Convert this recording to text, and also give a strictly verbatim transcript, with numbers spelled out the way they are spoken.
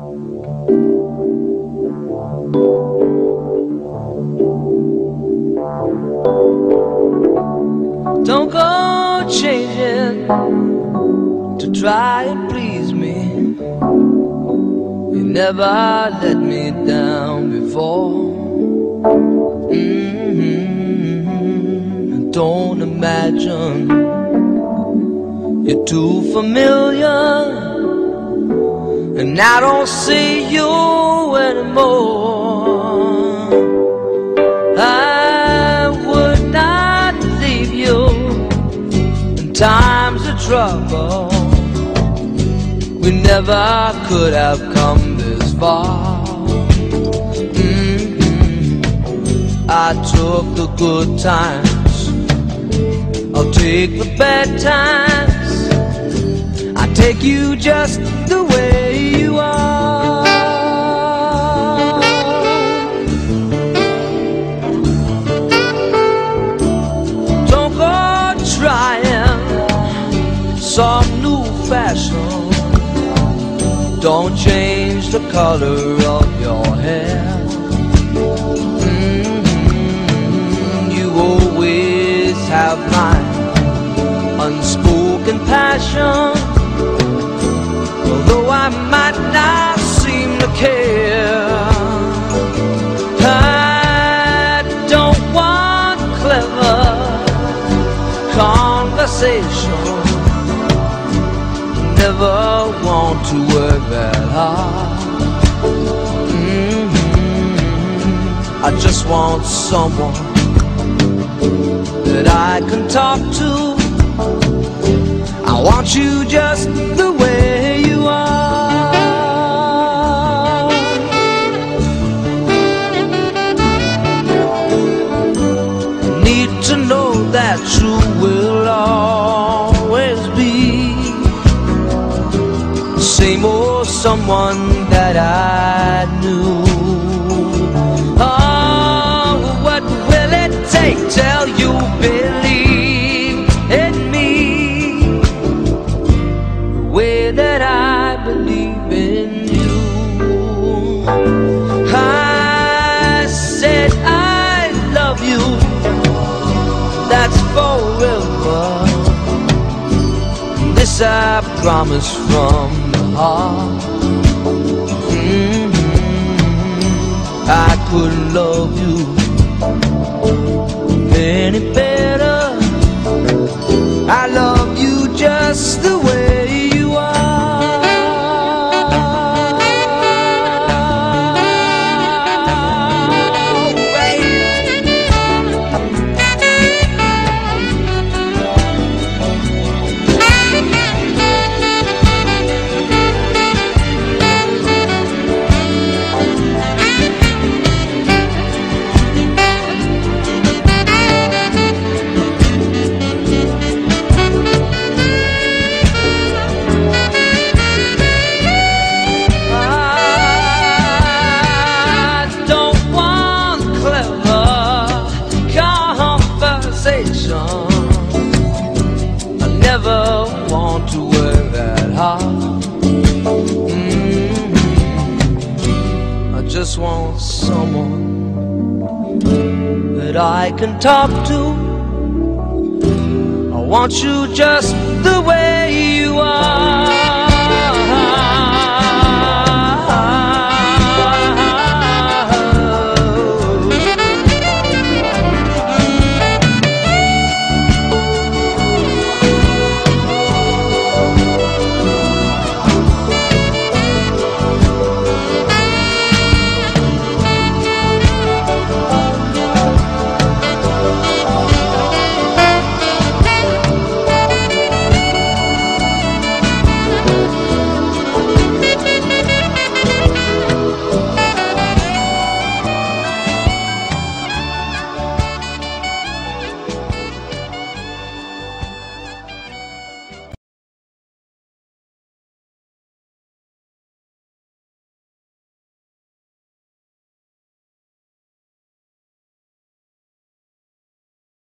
Don't go changing to try and please me. You never let me down before. Mm-hmm. Don't imagine you're too familiar, and I don't see you anymore. I would not leave you in times of trouble. We never could have come this far. Mm-hmm. I took the good times, I'll take the bad times. I take you just the way you are. Don't go trying some new fashion. Don't change the color of your hair. Mm-hmm. You always have my unspoken passion. Although I might not seem to care, I don't want clever conversation. Never want to work that hard. Mm-hmm. I just want someone that I can talk to. I want you just the way you are. Need to know that you will always be same old someone that I knew. Oh, what will it take till you believe in me the way that I believe in you? I said I love you, that's forever. This I promise from mm-hmm. I couldn't love you any better. I love you just the way you are. I never want to work that hard. Mm-hmm. I just want someone that I can talk to. I want you just the way you are.